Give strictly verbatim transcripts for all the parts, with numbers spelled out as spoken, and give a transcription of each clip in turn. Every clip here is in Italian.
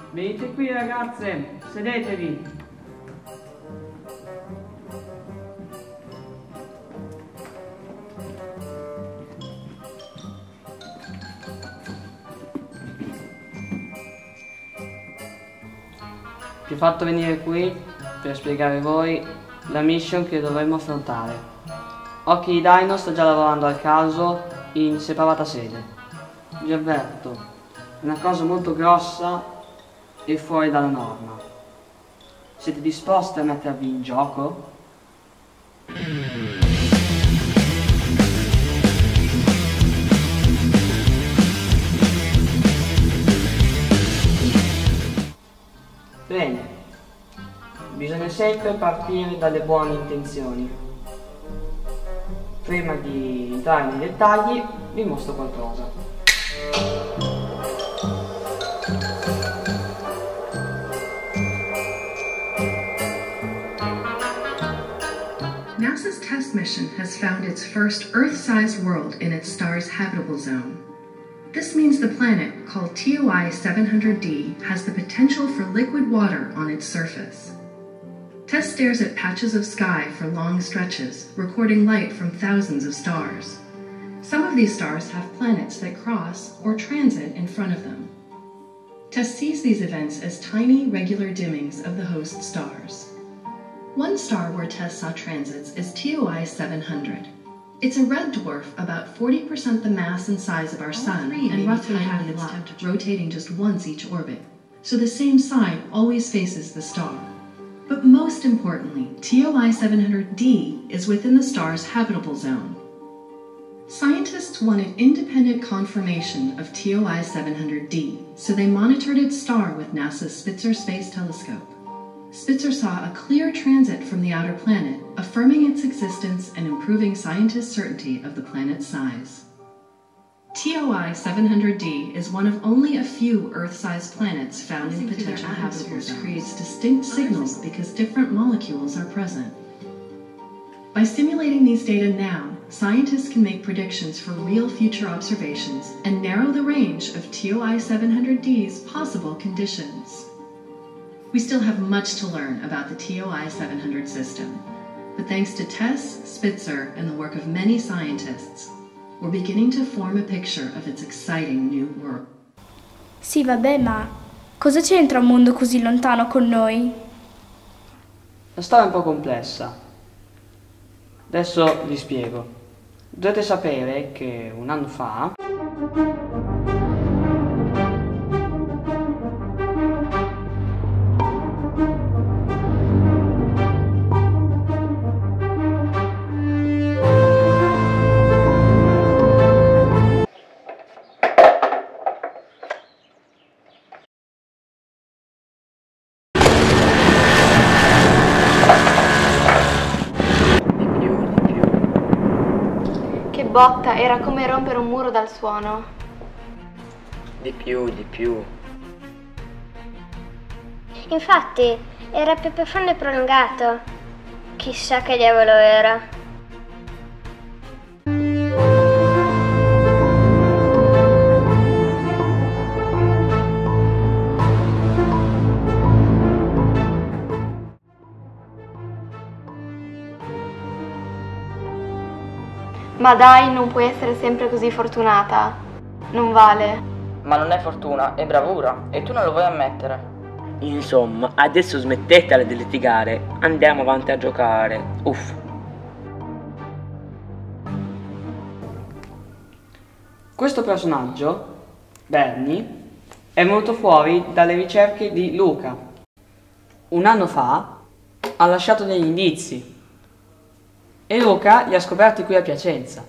Venite qui ragazze, sedetevi. Ti ho fatto venire qui per spiegare a voi la mission che dovremmo affrontare. Occhi di Dino sta già lavorando al caso in separata sede. Vi avverto, è una cosa molto grossa e fuori dalla norma. Siete disposti a mettervi in gioco? Bene, bisogna sempre partire dalle buone intenzioni. Prima di entrare nei dettagli vi mostro qualcosa. NASA's TESS mission has found its first Earth-sized world in its star's habitable zone. This means the planet, called T O I seven hundred D, has the potential for liquid water on its surface. TESS stares at patches of sky for long stretches, recording light from thousands of stars. Some of these stars have planets that cross or transit in front of them. TESS sees these events as tiny, regular dimmings of the host stars. One star where TESS saw transits is T O I seven hundred. It's a red dwarf about forty percent the mass and size of our Sun and roughly half its temperature, rotating just once each orbit, so the same side always faces the star. But most importantly, T O I seven hundred D is within the star's habitable zone. Scientists wanted independent confirmation of T O I seven hundred D, so they monitored its star with NASA's Spitzer Space Telescope. Spitzer saw a clear transit from the outer planet, affirming its existence and improving scientists' certainty of the planet's size. T O I seven hundred D is one of only a few Earth-sized planets found in potential habitable zones. Creates distinct signals because different molecules are present. By simulating these data now, scientists can make predictions for real future observations and narrow the range of T O I seven hundred D's possible conditions. We still have much to learn about the T O I seven hundred system, but thanks to TESS, Spitzer, and the work of many scientists, we're beginning to form a picture of its exciting new world. Sì, vabbè, ma cosa c'entra un mondo così lontano con noi? La storia è un po' complessa. Adesso vi spiego. Dovete sapere che un anno fa botta, era come rompere un muro dal suono. Di più, di più. Infatti, era più profondo e prolungato. Chissà che diavolo era. Ma dai, non puoi essere sempre così fortunata. Non vale. Ma non è fortuna, è bravura, e tu non lo vuoi ammettere. Insomma, adesso smettetela di litigare, andiamo avanti a giocare. Uff. questo personaggio, Bernie, è venuto fuori dalle ricerche di Luca. Un anno fa ha lasciato degli indizi e Luca li ha scoperti qui a Piacenza.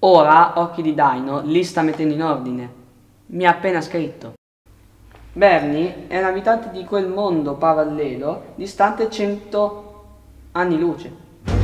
Ora Occhi di Dino li sta mettendo in ordine. Mi ha appena scritto. Bernie è un abitante di quel mondo parallelo distante cento anni luce.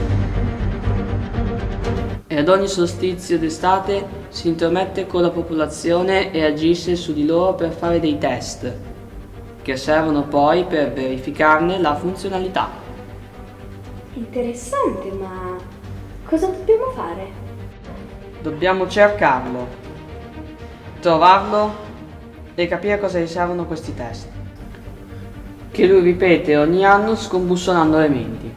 E ad ogni solstizio d'estate si intromette con la popolazione e agisce su di loro per fare dei test, che servono poi per verificarne la funzionalità. Interessante, ma cosa dobbiamo fare? Dobbiamo cercarlo, trovarlo e capire cosa gli servono questi test, che lui ripete ogni anno scombussolando le menti.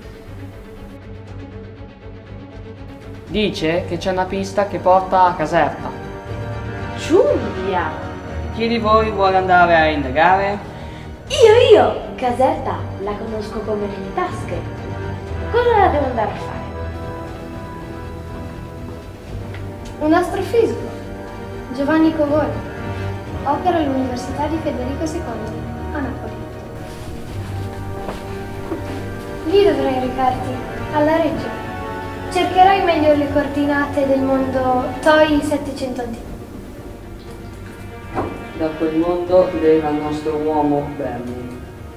Dice che c'è una pista che porta a Caserta. Giulia! Chi di voi vuole andare a indagare? Io, io! Caserta la conosco come nelle tasche. Cosa la devo andare a fare? Un astrofisico, Giovanni Covone, opera all'Università di Federico secondo a Napoli. Lì dovrai recarti, alla Reggia. Cercherai meglio le coordinate del mondo T O I settecento T. Da quel mondo arriva il nostro uomo Bernie.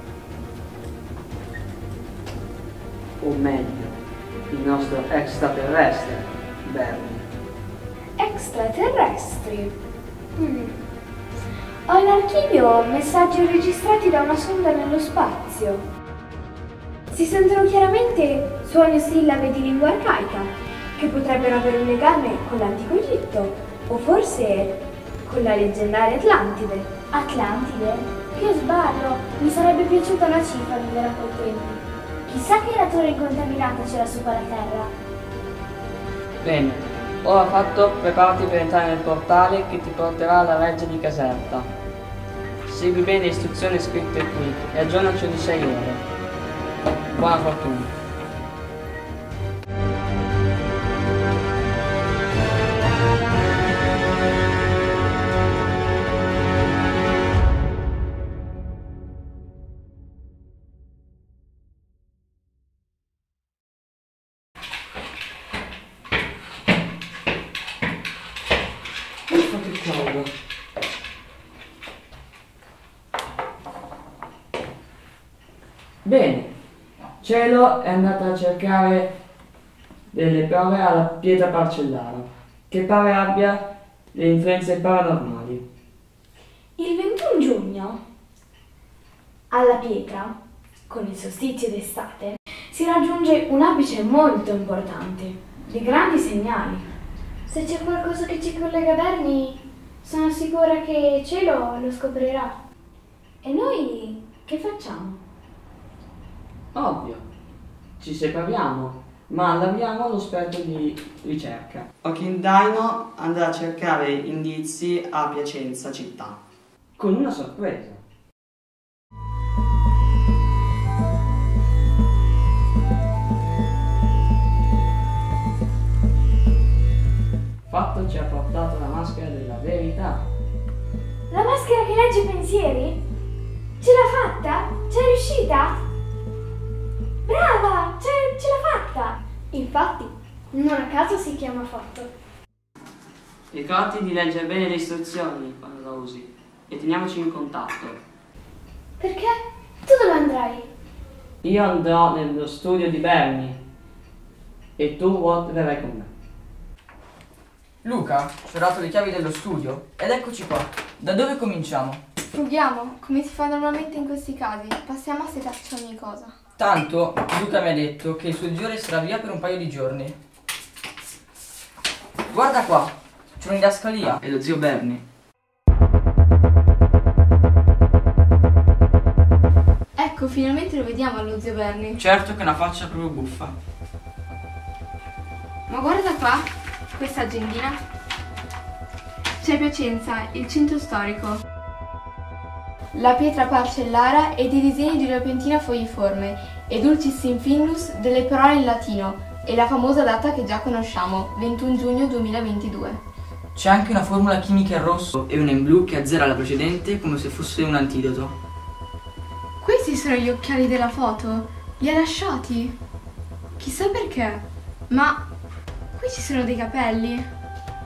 O meglio, il nostro extraterrestre Bernie. Extraterrestri? Mm. Ho in archivio messaggi registrati da una sonda nello spazio. Si sentono chiaramente suoni o sillabe di lingua arcaica, che potrebbero avere un legame con l'antico Egitto, o forse con la leggendaria Atlantide. Atlantide? Che sbaglio! Mi sarebbe piaciuta una cifra vivere a quei tempi. Chissà che natura incontaminata c'era sopra la Terra. Bene, ora fatto, preparati per entrare nel portale che ti porterà alla Reggia di Caserta. Segui bene le istruzioni scritte qui e aggiornaci ogni sei ore. Buona fortuna. Bene, Cielo è andata a cercare delle prove alla pietra parcellara, che pare abbia le influenze paranormali. Il ventuno giugno, alla pietra, con il solstizio d'estate, si raggiunge un apice molto importante, di grandi segnali. Se c'è qualcosa che ci collega a Bernie, sono sicura che Cielo lo scoprirà. E noi che facciamo? Ovvio, ci separiamo, ma lavoriamo lo esperto di ricerca. Occhi Dino andrà a cercare indizi a Piacenza città, con una sorpresa. Fatto ci ha portato la maschera della verità. La maschera che legge i pensieri? Ce l'ha fatta? C'è riuscita? Brava! Ce, ce l'ha fatta! Infatti, non a caso si chiama Fatto. Ricordati di leggere bene le istruzioni quando la usi e teniamoci in contatto. Perché? Tu dove andrai? Io andrò nello studio di Bernie e tu, Walt, verrai con me. Luca ci ha dato le chiavi dello studio ed eccoci qua. Da dove cominciamo? Frughiamo, come si fa normalmente in questi casi. Passiamo a setarci ogni cosa. Tanto Luca mi ha detto che il suo zio resterà via per un paio di giorni. Guarda qua, c'è una didascalia. È lo zio Bernie. Ecco, finalmente lo vediamo allo zio Bernie. Certo che è una faccia proprio buffa. Ma guarda qua, questa agendina. C'è Piacenza, il centro storico, la pietra parcellara ed i disegni di una piantina fogliforme e dulcis in findus delle parole in latino e la famosa data che già conosciamo, ventuno giugno duemilaventidue. C'è anche una formula chimica in rosso e una in blu che azzera la precedente come se fosse un antidoto. Questi sono gli occhiali della foto, li ha lasciati. Chissà perché, ma qui ci sono dei capelli.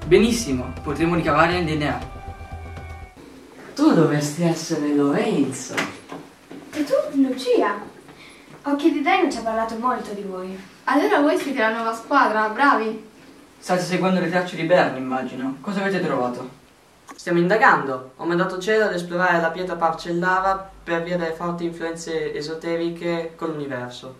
Benissimo, potremo ricavare il D N A. Tu dovresti essere Lorenzo. E tu, Lucia? Occhi di Dino ci ha parlato molto di voi. Allora voi siete la nuova squadra, bravi. State seguendo le tracce di Bernie, immagino. Cosa avete trovato? Stiamo indagando. Ho mandato Cielo ad esplorare la pietra parcellara per via delle forti influenze esoteriche con l'universo.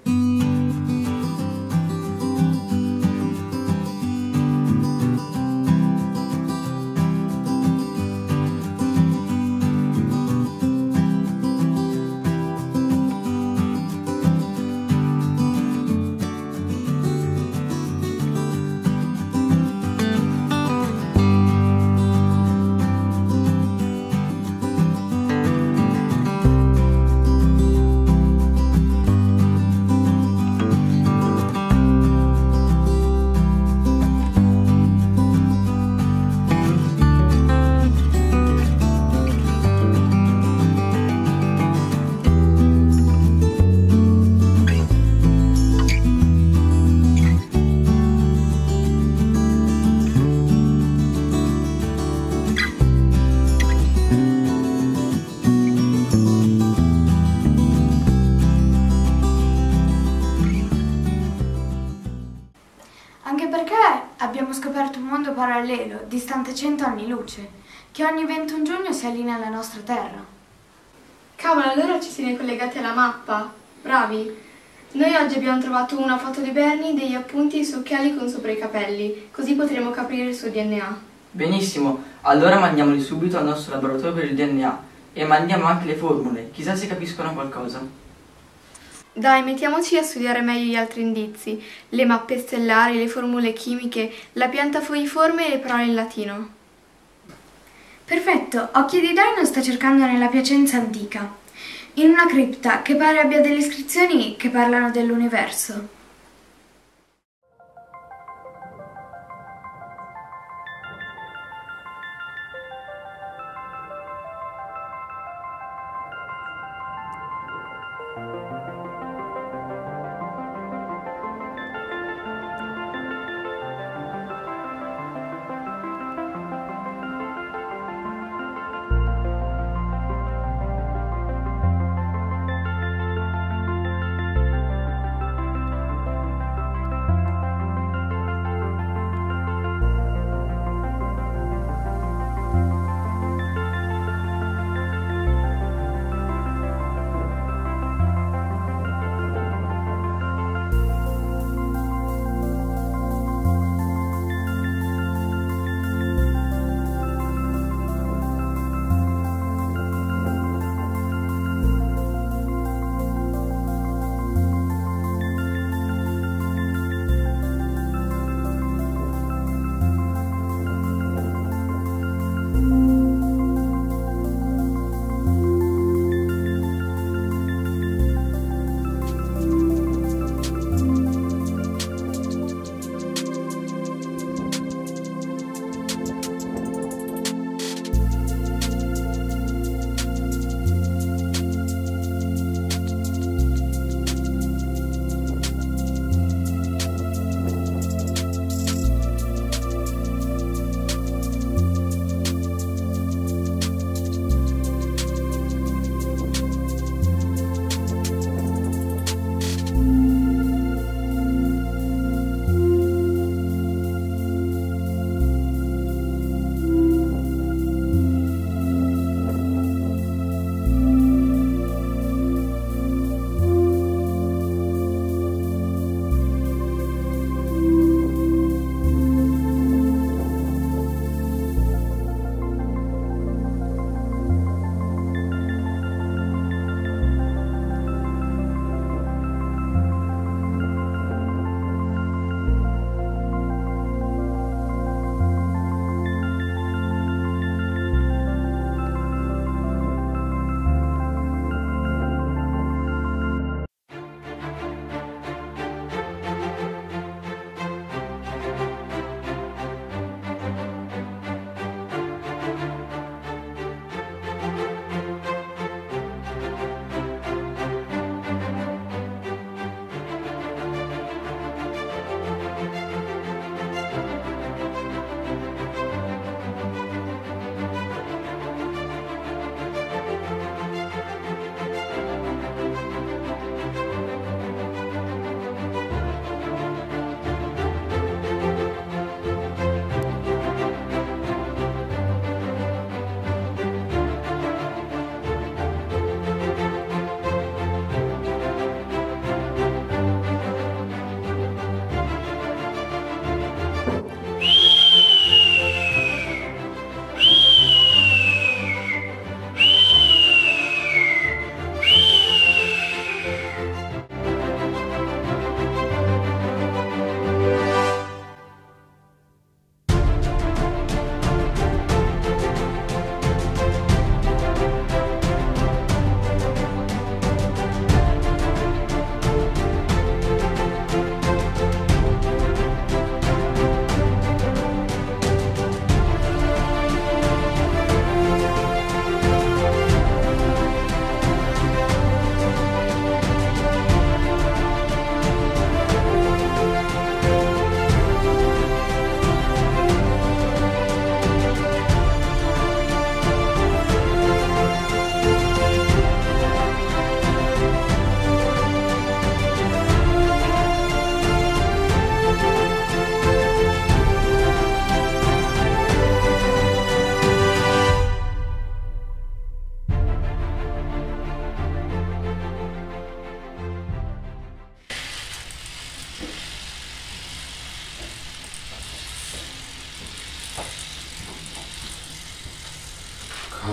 Anche perché abbiamo scoperto un mondo parallelo, distante cento anni luce, che ogni ventuno giugno si allinea alla nostra Terra. Cavolo, allora ci siete collegati alla mappa. Bravi. Noi oggi abbiamo trovato una foto di Bernie, degli appunti su occhiali con sopra i capelli, così potremo capire il suo D N A. Benissimo, allora mandiamoli subito al nostro laboratorio per il D N A e mandiamo anche le formule, chissà se capiscono qualcosa. Dai, mettiamoci a studiare meglio gli altri indizi, le mappe stellari, le formule chimiche, la pianta fogliforme e le parole in latino. Perfetto, Occhi di Dino sta cercando nella Piacenza antica, in una cripta che pare abbia delle iscrizioni che parlano dell'universo.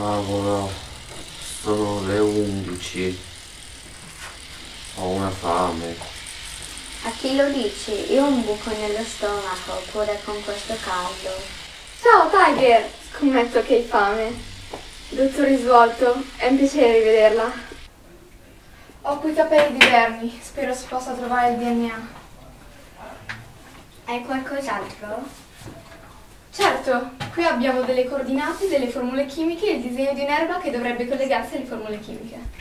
Cavolo, sono le undici. Ho una fame. A chi lo dici? Io ho un buco nello stomaco, pure con questo caldo. Ciao Tiger! Scommetto che hai fame. Dottor Risvolto, è un piacere rivederla. Ho qui capelli di Bernie, spero si possa trovare il D N A. Hai qualcos'altro? Certo, qui abbiamo delle coordinate, delle formule chimiche e il disegno di un'erba che dovrebbe collegarsi alle formule chimiche.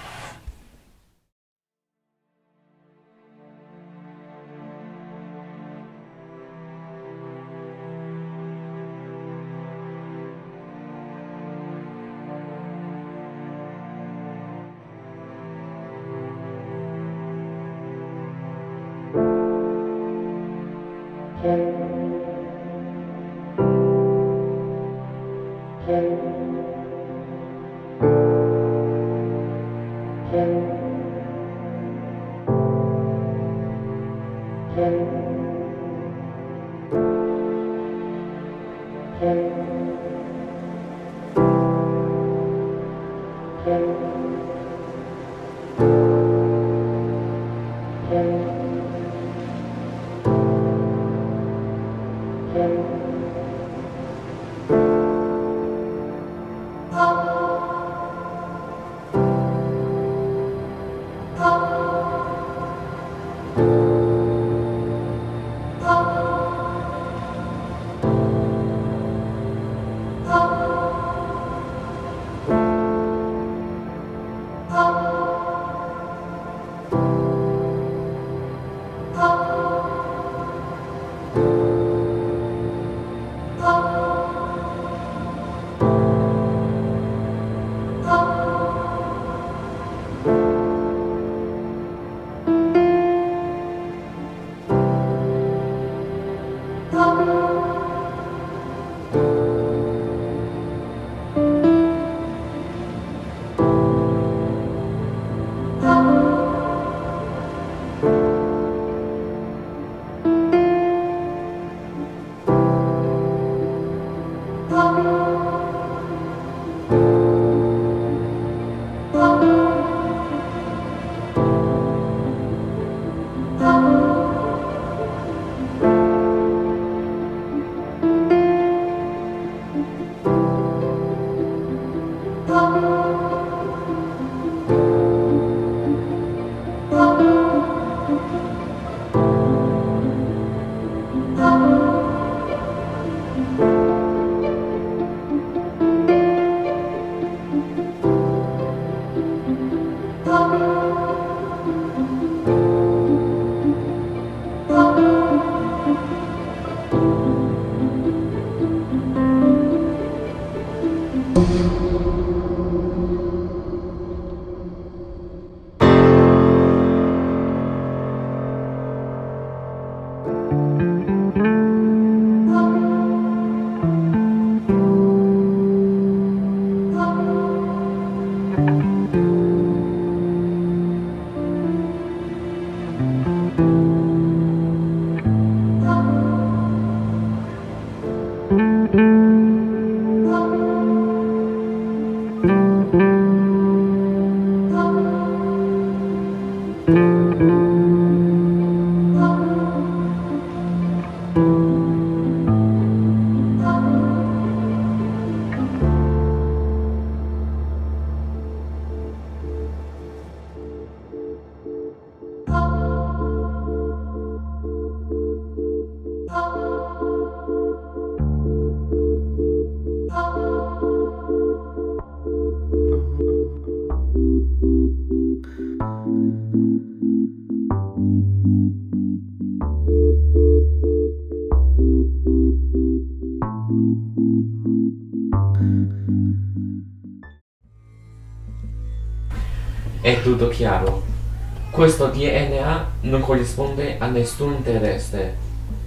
È tutto chiaro. Questo D N A non corrisponde a nessun terrestre.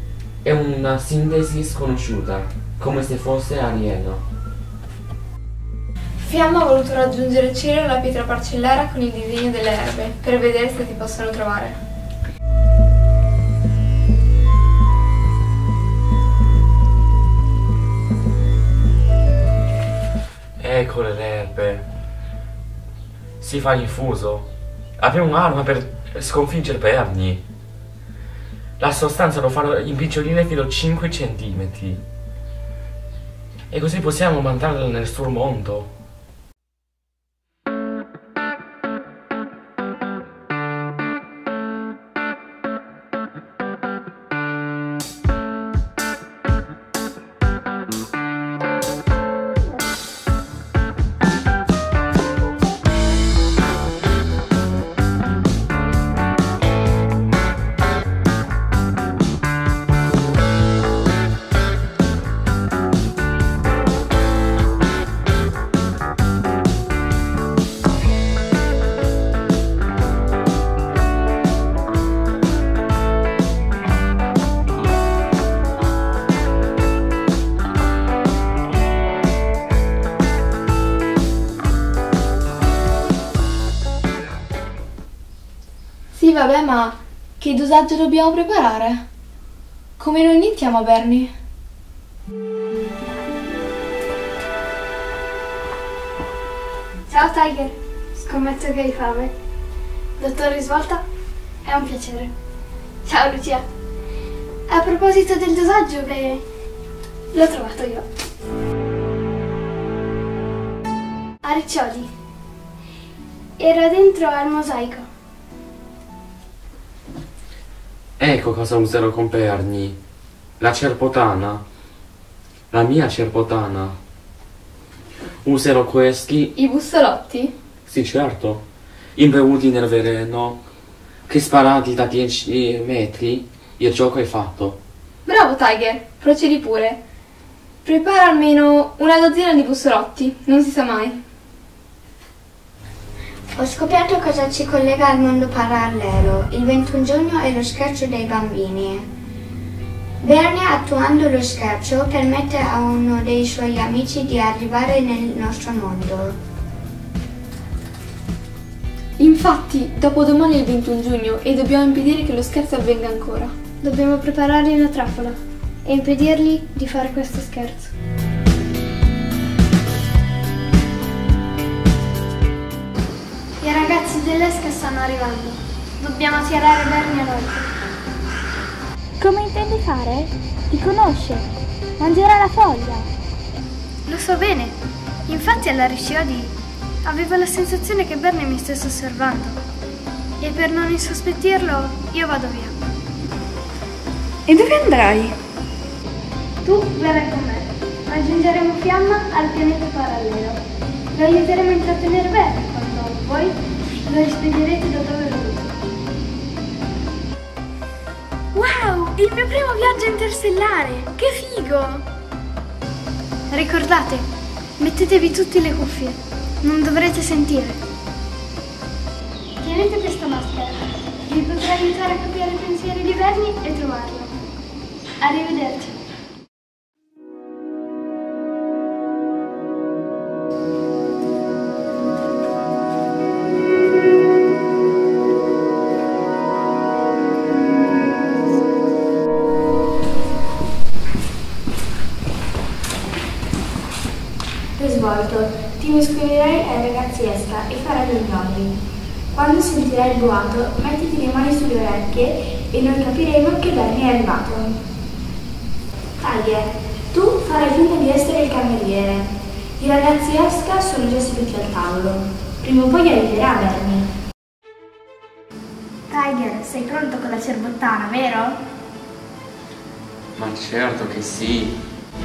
È una sintesi sconosciuta, come se fosse alieno. Fiamma ha voluto raggiungere Cielo e la pietra parcellare con il disegno delle erbe, per vedere se si possono trovare. Eccole le erbe. Si fa l'infuso. Abbiamo un'arma per sconfiggere Bernie. La sostanza lo fa impicciolire fino a cinque centimetri. E così possiamo mandarlo nel suo mondo. Sì, vabbè, ma che dosaggio dobbiamo preparare? Come lo iniziamo, Bernie? Ciao Tiger, scommetto che hai fame. Dottor Risvolta, è un piacere. Ciao Lucia. A proposito del dosaggio, beh, l'ho trovato io. A Riccioli. Era dentro al mosaico. Ecco cosa userò con Bernie. La cerpotana. La mia cerpotana. Userò questi. I bussolotti? Sì, certo. Imbevuti nel veleno. Che sparati da dieci metri. Il gioco è fatto. Bravo Tiger, procedi pure. Prepara almeno una dozzina di bussolotti, non si sa mai. Ho scoperto cosa ci collega al mondo parallelo. Il ventuno giugno è lo scherzo dei bambini. Bernie, attuando lo scherzo, permette a uno dei suoi amici di arrivare nel nostro mondo. Infatti, dopodomani è il ventuno giugno e dobbiamo impedire che lo scherzo avvenga ancora. Dobbiamo preparargli una trappola e impedirgli di fare questo scherzo. I ragazzi dell'Esca stanno arrivando. Dobbiamo tirare Bernie a noi. Come intendi fare? Ti conosce. Mangerà la foglia. Lo so bene. Infatti alla Riccioli avevo la sensazione che Bernie mi stesse osservando. E per non insospettirlo, io vado via. E dove andrai? Tu verrai con me. Aggiungeremo fiamma al pianeta parallelo. Lo aiuteremo a intrattenere Bernie quando voi lo rispedirete da dove è venuto. Wow! Il mio primo viaggio interstellare! Che figo! Ricordate, mettetevi tutte le cuffie. Non dovrete sentire. Tenete questa maschera. Vi potrà aiutare a capire i pensieri di Bernie e trovarlo. Arrivederci. Risvolto, ti mescolerai ai ragazzi Esca e farai gli gnolli. Quando sentirai il boato, mettiti le mani sulle orecchie e noi capiremo che Bernie è arrivato. Tiger, tu farai finta di essere il cameriere. I ragazzi Esca sono già seduti al tavolo. Prima o poi arriverà Bernie. Tiger, sei pronto con la cerbottana, vero? Ma certo che sì.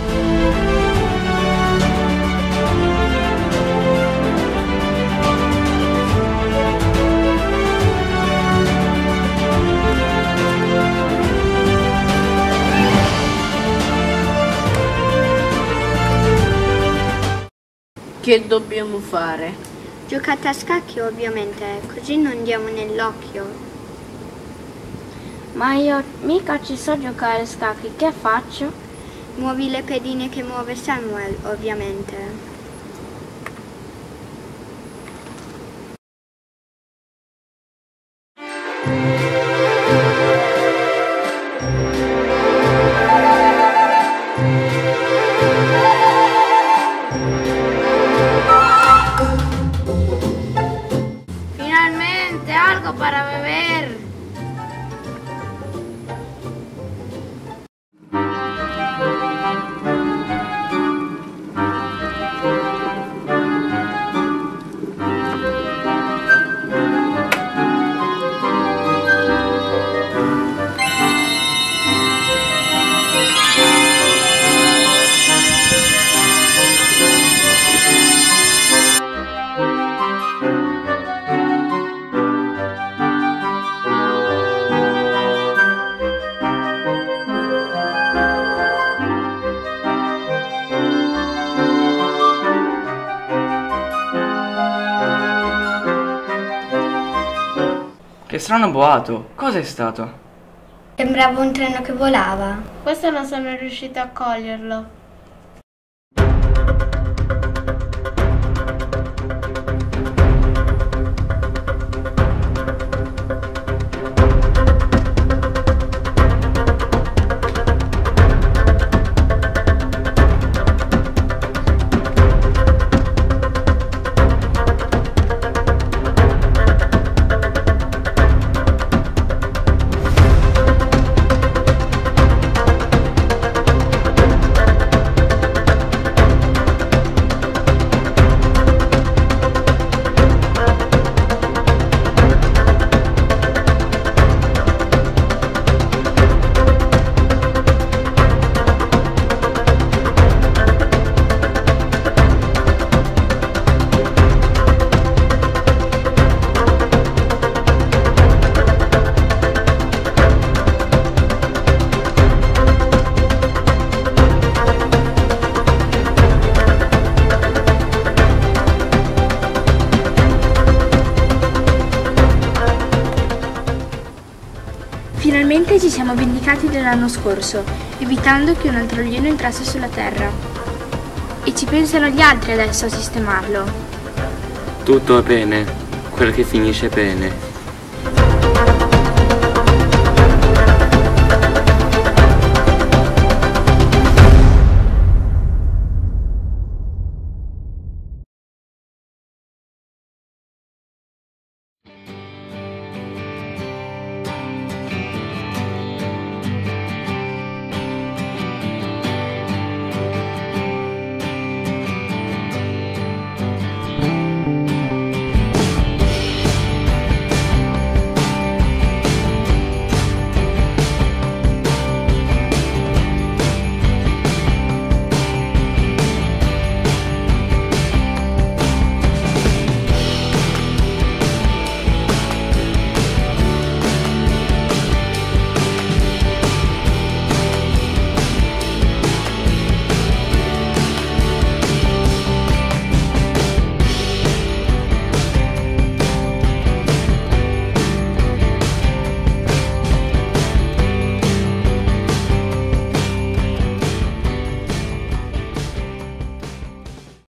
Che dobbiamo fare? Giocate a scacchi ovviamente, così non diamo nell'occhio. Ma io mica ci so giocare a scacchi, che faccio? Muovi le pedine che muove Samuel, ovviamente. algo para beber. Che strano boato, cosa è stato? Sembrava un treno che volava. Questo non sono riuscito a coglierlo. Finalmente ci siamo vendicati dell'anno scorso, evitando che un altro alieno entrasse sulla Terra. E ci pensano gli altri adesso a sistemarlo. Tutto è bene, quel che finisce bene.